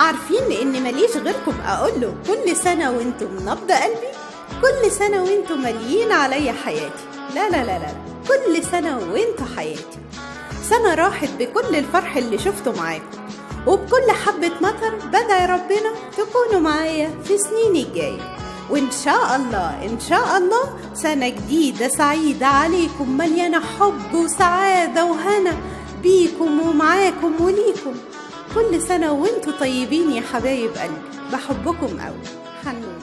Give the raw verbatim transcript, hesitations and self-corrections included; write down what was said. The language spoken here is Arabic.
عارفين ان ماليش غيركم اقوله كل سنة وانتم نبض قلبي، كل سنة وانتم ماليين عليا حياتي. لا لا لا لا، كل سنة وانتم حياتي. سنة راحت بكل الفرح اللي شفته معاكم، وبكل حبة مطر بدعي ربنا تكونوا معايا في سنيني الجاية. وإن شاء الله إن شاء الله سنة جديدة سعيدة عليكم، مليانة حب وسعادة وهنا بيكم ومعاكم وليكم. كل سنة وانتوا طيبين يا حبايب قلبي، بحبكم قوي. حنون.